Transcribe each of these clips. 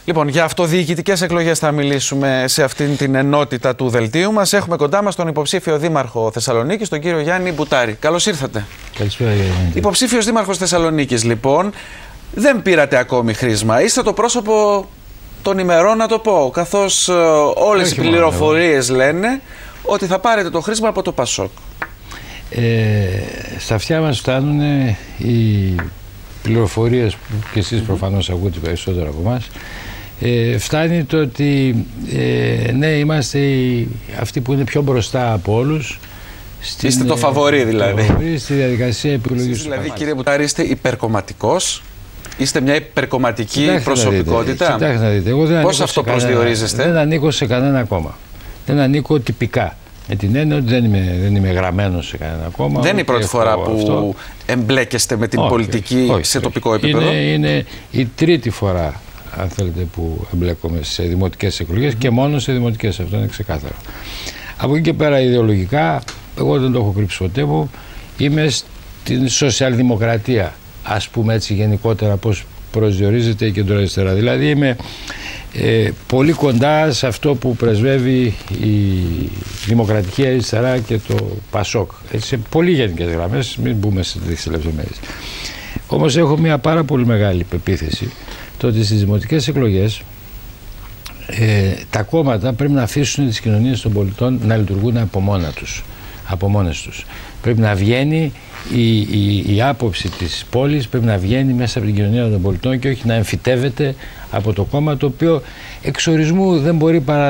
Λοιπόν, για αυτοδιοικητικές εκλογές θα μιλήσουμε σε αυτήν την ενότητα του δελτίου μας. Έχουμε κοντά μας τον υποψήφιο δήμαρχο Θεσσαλονίκης, τον κύριο Γιάννη Μπουτάρη. Καλώς ήρθατε. Καλησπέρα, Γιάννη. Υποψήφιος δήμαρχος Θεσσαλονίκης, λοιπόν, δεν πήρατε ακόμη χρήσμα. Είστε το πρόσωπο των ημερών, να το πω, καθώς όλες οι πληροφορίες λένε ότι θα πάρετε το χρήσμα από το Πασόκ. Στα αυτιά μας φτάνουν οι πληροφορίες που και εσείς προφανώς ακούτε περισσότερο από εμάς. Φτάνει το ότι ναι, είμαστε αυτοί που είναι πιο μπροστά από όλους. Είστε το φαβορί δηλαδή. Στη διαδικασία επιλογής. Εσείς δηλαδή, κύριε Μπουτάρη, είστε υπερκομματικός. Είστε μια υπερκομματική προσωπικότητα. Κοιτάξτε να δείτε. Πώς αυτό προσδιορίζεστε? Δεν ανήκω σε κανένα κόμμα. Δεν ανήκω τυπικά. Με την έννοια ότι δεν είμαι γραμμένος σε κανένα κόμμα. Δεν είναι η πρώτη φορά που εμπλέκεστε με την πολιτική σε τοπικό επίπεδο. Είναι η τρίτη φορά, αν θέλετε, που εμπλέκομαι σε δημοτικές εκλογές και μόνο σε δημοτικές. Αυτό είναι ξεκάθαρο. Από εκεί και πέρα, ιδεολογικά, εγώ δεν το έχω κρύψει ποτέ μου. Είμαι στην σοσιαλδημοκρατία, ας πούμε έτσι γενικότερα, πώς προσδιορίζεται η κεντροαριστερά. Δηλαδή είμαι πολύ κοντά σε αυτό που πρεσβεύει η Δημοκρατική Αριστερά και το Πασόκ. Σε πολύ γενικές γραμμές, μην μπούμε στις λεπτομέρειες. Όμως έχω μια πάρα πολύ μεγάλη πεποίθηση το ότι στις δημοτικές εκλογές τα κόμματα πρέπει να αφήσουν τις κοινωνίες των πολιτών να λειτουργούν από μόνες τους. Πρέπει να βγαίνει η άποψη της πόλης, πρέπει να βγαίνει μέσα από την κοινωνία των πολιτών και όχι να εμφυτεύεται από το κόμμα, το οποίο εξορισμού δεν μπορεί παρά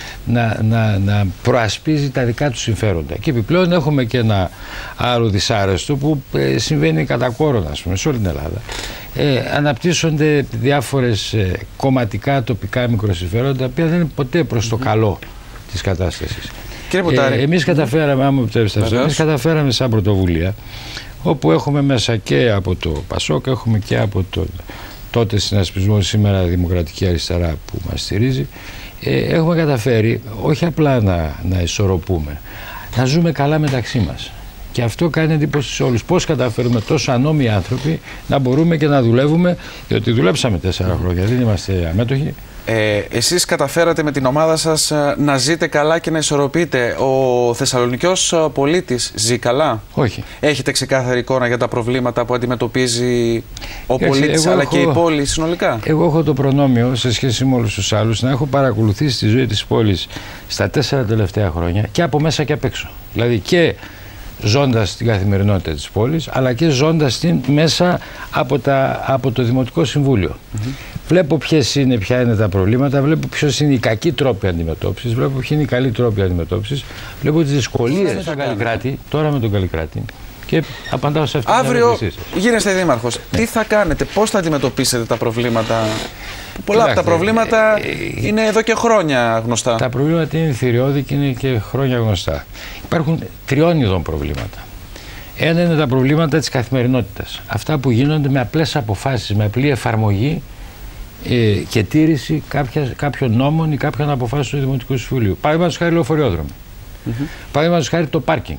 να προασπίζει τα δικά του συμφέροντα. Και επιπλέον έχουμε και ένα άλλο δυσάρεστο που συμβαίνει κατά κόρον, ας πούμε, σε όλη την Ελλάδα. Αναπτύσσονται διάφορες κομματικά, τοπικά μικροσυμφέροντα, τα οποία δεν είναι ποτέ προς το καλό της κατάστασης. Εμείς καταφέραμε, αν μου επιτρέψετε, εμείς καταφέραμε σαν πρωτοβουλία, όπου έχουμε μέσα και από το Πασόκ, έχουμε και από το τότε συνασπισμό, σήμερα Δημοκρατική Αριστερά που μας στηρίζει, έχουμε καταφέρει όχι απλά να ισορροπούμε, να ζούμε καλά μεταξύ μας. Και αυτό κάνει εντύπωση σε όλους. Πώς καταφέρουμε τόσο ανώμοιοι άνθρωποι να μπορούμε και να δουλεύουμε, διότι δουλέψαμε 4 χρόνια, δεν είμαστε αμέτωχοι. Εσείς καταφέρατε με την ομάδα σας να ζείτε καλά και να ισορροπείτε. Ο Θεσσαλονικιός πολίτης ζει καλά? Όχι. Έχετε ξεκάθαρη εικόνα για τα προβλήματα που αντιμετωπίζει ο πολίτης αλλά και η πόλη συνολικά? Εγώ έχω το προνόμιο, σε σχέση με όλους τους άλλους, να έχω παρακολουθήσει τη ζωή της πόλης στα 4 τελευταία χρόνια και από μέσα και απ' έξω. Δηλαδή και ζώντας την καθημερινότητα της πόλης, αλλά και ζώντας την μέσα από το Δημοτικό Συμβούλιο. Βλέπω ποια είναι τα προβλήματα, βλέπω ποιος είναι οι κακοί τρόποι αντιμετώπισης, βλέπω ποιοι είναι οι καλοί τρόποι αντιμετώπισης, βλέπω τις δυσκολίες στον Καλλικράτη, τώρα με τον Καλλικράτη, και απαντάω σε αυτή την ερώτηση. Αύριο γίνεστε δήμαρχος. Τι θα κάνετε, πώς θα αντιμετωπίσετε τα προβλήματα? Πολλά από τα προβλήματα είναι εδώ και χρόνια γνωστά. Τα προβλήματα είναι θηριώδη και είναι και χρόνια γνωστά. Υπάρχουν 3 ειδών προβλήματα. Ένα είναι τα προβλήματα της καθημερινότητας. Αυτά που γίνονται με απλές αποφάσεις, με απλή εφαρμογή και τήρηση κάποιων νόμων ή κάποιων αποφάσεων του Δημοτικού Συμβουλίου. Παραδείγματος χάρη λεωφορειόδρομο. Παραδείγματος χάρη το πάρκινγκ.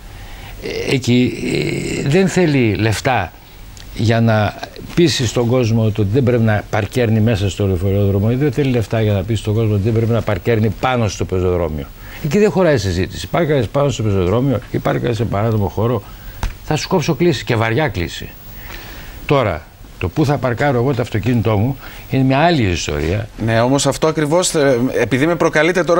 Εκεί δεν θέλει λεφτά για να πείσει στον κόσμο ότι δεν πρέπει να παρκέρνει μέσα στο λεωφορειόδρομο, ή δεν θέλει λεφτά για να πείσει στον κόσμο ότι δεν πρέπει να παρκέρνει πάνω στο πεζοδρόμιο. Εκεί δεν χωράει συζήτηση. Πάρκαρες πάνω στο πεζοδρόμιο ή πάρκαρες σε παράδομο χώρο, θα σου κόψω κλίση και βαριά κλίση. Τώρα, το πού θα παρκάρω εγώ το αυτοκίνητό μου είναι μια άλλη ιστορία. Ναι, όμως αυτό ακριβώς, επειδή με προκαλείτε τώρα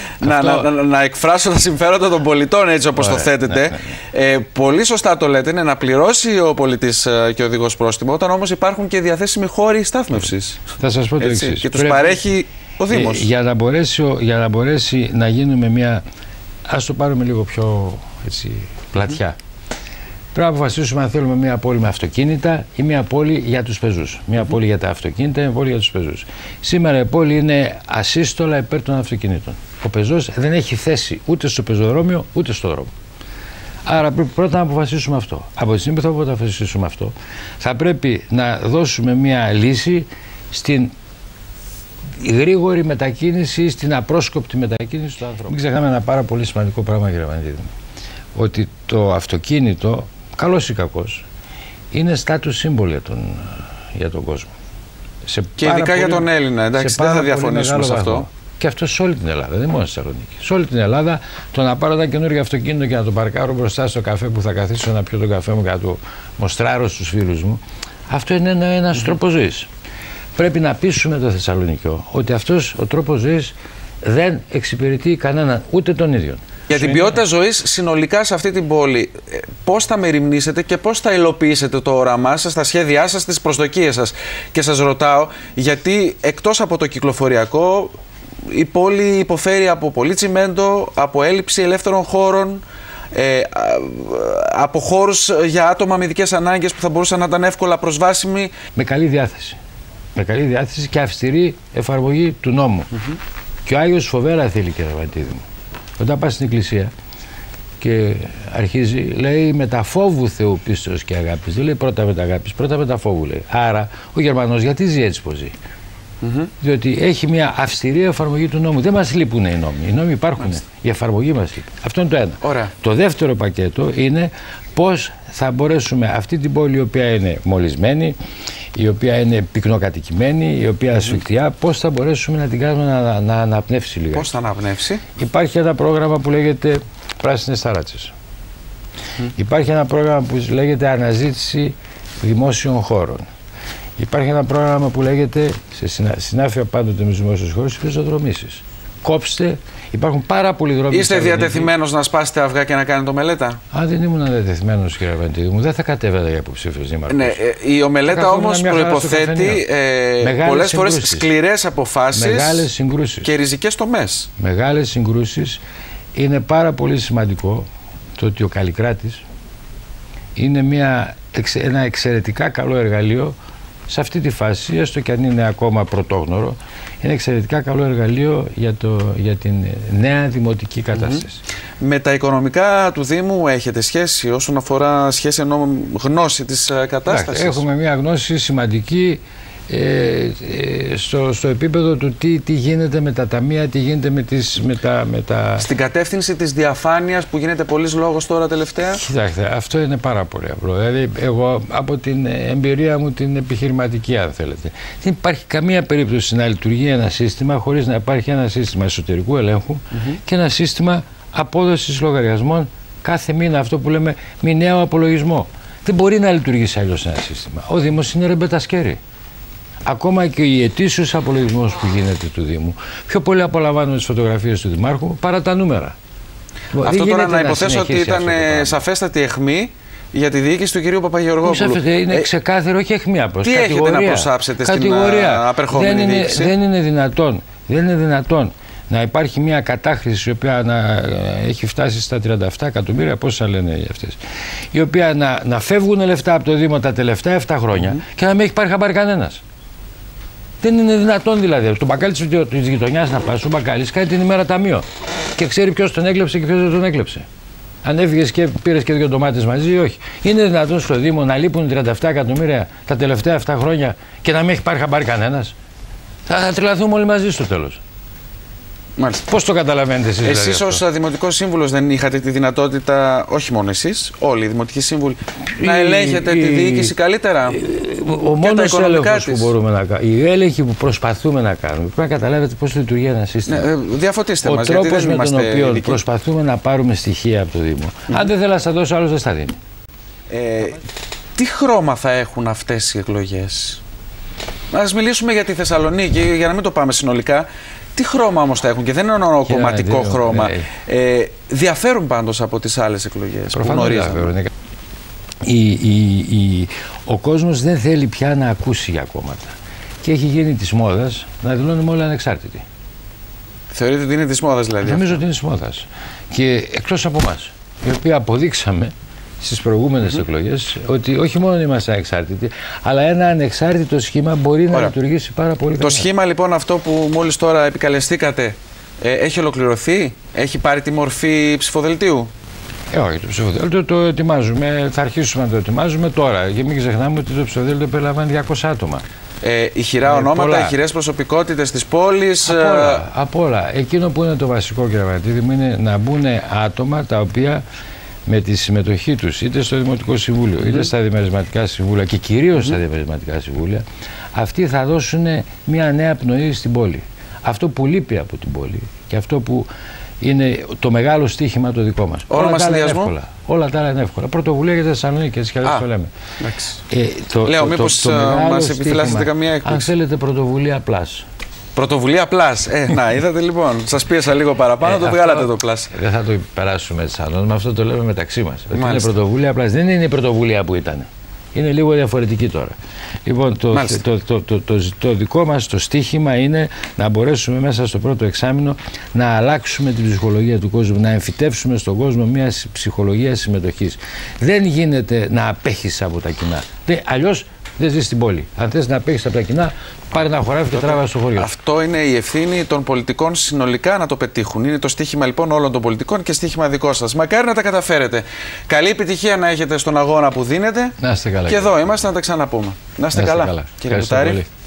να εκφράσω τα συμφέροντα των πολιτών, έτσι όπως το θέτετε, πολύ σωστά το λέτε, είναι να πληρώσει ο πολιτής και ο οδηγός πρόστιμο, όταν όμως υπάρχουν και διαθέσιμοι χώροι στάθμευσης. Θα σας πω το εξής. Και τους παρέχει ο Δήμος. Για να μπορέσει να γίνουμε μια, ας το πάρουμε λίγο πιο έτσι, πλατιά. Πρέπει να αποφασίσουμε αν θέλουμε μια πόλη με αυτοκίνητα ή μια πόλη για τους πεζούς. Μια πόλη για τα αυτοκίνητα ή μια πόλη για τους πεζούς. Σήμερα η πόλη είναι ασύστολα υπέρ των αυτοκινήτων. Ο πεζός δεν έχει θέση ούτε στο πεζοδρόμιο ούτε στο δρόμο. Άρα πρέπει πρώτα να αποφασίσουμε αυτό. Από τη στιγμή που θα αποφασίσουμε αυτό, θα πρέπει να δώσουμε μια λύση στην γρήγορη μετακίνηση, στην απρόσκοπτη μετακίνηση του ανθρώπου. Μην ξεχνάμε ένα πάρα πολύ σημαντικό πράγμα, κύριε Βανδίδη, ότι το αυτοκίνητο, καλός ή κακός, είναι status symbol για τον κόσμο. Και ειδικά για τον Έλληνα, εντάξει, δεν θα διαφωνήσουμε σε αυτό. Και αυτό σε όλη την Ελλάδα, δεν μόνο στη Θεσσαλονίκη. Σε όλη την Ελλάδα, το να πάρω ένα καινούργιο αυτοκίνητο και να το παρκάρω μπροστά στο καφέ που θα καθίσω να πιω τον καφέ μου και να το μοστράρω στους φίλους μου, αυτό είναι ένας τρόπος ζωής. Πρέπει να πείσουμε το Θεσσαλονικιό ότι αυτός ο τρόπος ζωής δεν εξυπηρετεί κανέναν, ούτε τον ίδιο. Για την ποιότητα ζωής συνολικά σε αυτή την πόλη, πώς θα μεριμνήσετε και πώς θα υλοποιήσετε το όραμά σας, τα σχέδιά σας, τις προσδοκίες σας? Και σας ρωτάω, γιατί εκτός από το κυκλοφοριακό, η πόλη υποφέρει από πολύ τσιμέντο, από έλλειψη ελεύθερων χώρων, από χώρους για άτομα με ειδικές ανάγκες που θα μπορούσαν να ήταν εύκολα προσβάσιμοι. Με καλή διάθεση. Με καλή διάθεση και αυστηρή εφαρμογή του νόμου. Και ο Άγιος φοβέρα θέλει, κύριε Βατίδη μου. Όταν πας στην εκκλησία και αρχίζει, λέει με τα φόβου Θεού πίστεως και αγάπης. Δεν λέει πρώτα με τα αγάπης, πρώτα με τα φόβου λέει. Άρα ο Γερμανός γιατί ζει έτσι πως ζει? Διότι έχει μια αυστηρή εφαρμογή του νόμου. Δεν μας λείπουν οι νόμοι. Οι νόμοι υπάρχουν. Η εφαρμογή μας λείπει. Αυτό είναι το ένα. Ωραία. Το δεύτερο πακέτο είναι πώς θα μπορέσουμε αυτή την πόλη, η οποία είναι μολυσμένη, η οποία είναι πυκνοκατοικημένη, η οποία ασφικτιά, πώς θα μπορέσουμε να την κάνουμε να αναπνεύσει λίγα. Πώς θα αναπνεύσει? Υπάρχει ένα πρόγραμμα που λέγεται Πράσινες Ταράτσες. Υπάρχει ένα πρόγραμμα που λέγεται Αναζήτηση Δημόσιων Χώρων. Υπάρχει ένα πρόγραμμα που λέγεται, σε συνάφεια πάντοτε με τους δημόσιους χώρους, πεζοδρομήσεις. Κόψτε, υπάρχουν πάρα πολλοί δρόμοι. Είστε διατεθειμένος να σπάσετε αυγά και να κάνετε ομελέτα? Αν δεν ήμουν διατεθειμένος, κύριε Βαντίδη μου, δεν θα κατέβαινα για υποψήφιος δήμαρχος. Ναι, η ομελέτα όμως προϋποθέτει πολλές φορές σκληρές αποφάσεις. Μεγάλες συγκρούσεις. Και ριζικές τομές. Μεγάλες συγκρούσεις. Είναι πάρα πολύ σημαντικό το ότι ο Καλλικράτης είναι ένα εξαιρετικά καλό εργαλείο. Σε αυτή τη φάση, έστω και αν είναι ακόμα πρωτόγνωρο, είναι εξαιρετικά καλό εργαλείο για την νέα δημοτική κατάσταση. Με τα οικονομικά του Δήμου έχετε σχέση όσον αφορά σχέση ενώ γνώση της κατάστασης? Έχουμε μια γνώση σημαντική στο επίπεδο του τι γίνεται με τα ταμεία, τι γίνεται με τα... Στην κατεύθυνση της διαφάνειας που γίνεται πολλής λόγος τώρα τελευταία. Κοιτάξτε, αυτό είναι πάρα πολύ απλό. Δηλαδή, εγώ από την εμπειρία μου την επιχειρηματική, αν θέλετε, δεν υπάρχει καμία περίπτωση να λειτουργεί ένα σύστημα χωρίς να υπάρχει ένα σύστημα εσωτερικού ελέγχου και ένα σύστημα απόδοσης λογαριασμών κάθε μήνα, αυτό που λέμε μηνιαίο απολογισμό. Δεν μπορεί να λειτουργήσει αλλιώς ένα σύστημα. Ο Δήμος είναι ρεμπετασκέρι. Ακόμα και ο ετήσιος απολογισμός που γίνεται του Δήμου, πιο πολύ απολαμβάνουμε τις φωτογραφίες του Δημάρχου παρά τα νούμερα. Αυτό τώρα να υποθέσω ότι ήταν σαφέστατη αιχμή για τη διοίκηση του κυρίου Παπαγεωργόπουλου. Είναι ξεκάθαρο, όχι αιχμή απλώς. Τι έχετε να προσάψετε στην απερχόμενη διοίκηση? Δεν είναι δυνατόν να υπάρχει μια κατάχρηση η οποία έχει φτάσει στα 37 εκατομμύρια, πόσα λένε αυτές, η οποία να φεύγουν λεφτά από το Δήμο τα τελευταία 7 χρόνια και να μην έχει πάρει χαμπάρι κανένας. Δεν είναι δυνατόν δηλαδή. Στο μπακάλι της γειτονιάς να πας, ο μπακάλις κάνει την ημέρα ταμείο και ξέρει ποιος τον έκλεψε και ποιος δεν τον έκλεψε. Αν έφυγες και πήρες και 2 ντομάτες μαζί ή όχι. Είναι δυνατόν στο Δήμο να λείπουν 37 εκατομμύρια τα τελευταία 7 χρόνια και να μην έχει πάρει χαμπάρι κανένας? Θα τρελαθούμε όλοι μαζί στο τέλος. Πώς το καταλαβαίνετε εσείς? Εσείς δηλαδή, ως Δημοτικός Σύμβουλος δεν είχατε τη δυνατότητα, όχι μόνο εσείς, όλοι οι Δημοτικοί Σύμβουλοι, να ελέγχετε τη διοίκηση καλύτερα? Ο μόνος έλεγχος που μπορούμε να κάνουμε, οι έλεγχοι που προσπαθούμε να κάνουμε, πρέπει να καταλάβετε πώς λειτουργεί ένα σύστημα. Διαφωτίστε μας, γιατί δεν είμαστε με τον οποίο ειδικοί. Προσπαθούμε να πάρουμε στοιχεία από το Δήμο. Αν δεν θέλω να σας δώσω, άλλος δεν στα δίνει. Τι χρώμα θα έχουν αυτές οι εκλογές? Ας μιλήσουμε για τη Θεσσαλονίκη, για να μην το πάμε συνολικά. Τι χρώμα όμως θα έχουν? Και δεν είναι ένα κομματικό χρώμα. Διαφέρουν πάντως από τις άλλες εκλογές που γνωρίζαμε. Ο κόσμος δεν θέλει πια να ακούσει για κόμματα. Και έχει γίνει της μόδας να δηλώνουμε όλοι ανεξάρτητοι. Θεωρείτε ότι είναι της μόδας δηλαδή? Νομίζω ότι είναι της μόδας. Και εκτός από εμάς, οι οποίοι αποδείξαμε στις προηγούμενες εκλογές ότι όχι μόνο είμαστε ανεξάρτητοι, αλλά ένα ανεξάρτητο σχήμα μπορεί να λειτουργήσει πάρα πολύ καλά. Το σχήμα λοιπόν αυτό που μόλις τώρα επικαλεστήκατε έχει ολοκληρωθεί? Έχει πάρει τη μορφή ψηφοδελτίου? Όχι, το ψηφοδέλτιο το ετοιμάζουμε, θα αρχίσουμε να το ετοιμάζουμε τώρα. Και μην ξεχνάμε ότι το ψηφοδέλτιο περιλαμβάνει 200 άτομα. Ηχηρά ονόματα, ηχηρές προσωπικότητες της πόλης. Απ' όλα. Εκείνο που είναι το βασικό, κύριε Βατίδη μου, είναι να μπουν άτομα τα οποία με τη συμμετοχή τους είτε στο Δημοτικό Συμβούλιο, είτε στα Διαμερισματικά Συμβούλια και κυρίως στα Διαμερισματικά Συμβούλια, αυτοί θα δώσουν μια νέα πνοή στην πόλη. Αυτό που λείπει από την πόλη και αυτό που είναι το μεγάλο στοίχημα το δικό μας. Όλα τα άλλα είναι εύκολα. Όλα τα άλλα είναι εύκολα. Πρωτοβουλία για τη Θεσσαλονίκη, έτσι κι αλλιώς το λέμε. Λέω, μήπως μας επιφυλάσσετε καμία έκπληξη. Αν θέλετε, πρωτοβουλία πλάς. Πρωτοβουλία πλάς. Να, είδατε λοιπόν. Σας πίεσα λίγο παραπάνω, το βγάλατε το πλάς. Δεν θα το περάσουμε έτσι σαν με αυτό το λέμε μεταξύ μας. Είναι πρωτοβουλία πλάς. Δεν είναι η πρωτοβουλία που ήταν. Είναι λίγο διαφορετική τώρα. Λοιπόν, το δικό μας το στίχημα είναι να μπορέσουμε μέσα στο πρώτο εξάμηνο να αλλάξουμε την ψυχολογία του κόσμου, να εμφυτεύσουμε στον κόσμο μια ψυχολογία συμμετοχής. Δεν γίνεται να απέχεις από τα κοινά. Αλλιώς δεν ζεις στην πόλη. Αν θες να απέχεις από τα κοινά, πάρε ένα χωράφι και τράβα στο χωριό. Αυτό είναι η ευθύνη των πολιτικών συνολικά να το πετύχουν. Είναι το στίχημα λοιπόν όλων των πολιτικών και στίχημα δικό σας. Μακάρι να τα καταφέρετε. Καλή επιτυχία να έχετε στον αγώνα που δίνετε. Να είστε καλά. Και εδώ είμαστε να τα ξαναπούμε. Να είστε καλά. Κύριε Μπουτάρη.